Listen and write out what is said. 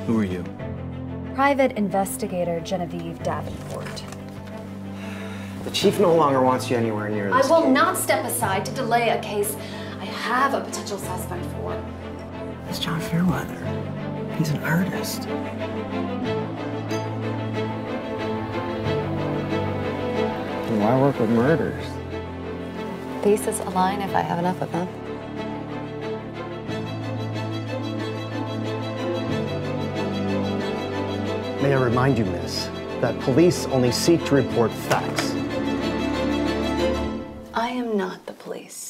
Who are you? Private investigator Genevieve Davenport. The chief no longer wants you anywhere near this I will case. not step aside to delay a case I have a potential suspect for. It's John Fairweather. He's an artist. Why work with murders? Thesis align if I have enough of them. May I remind you, miss, that police only seek to report facts. I am not the police.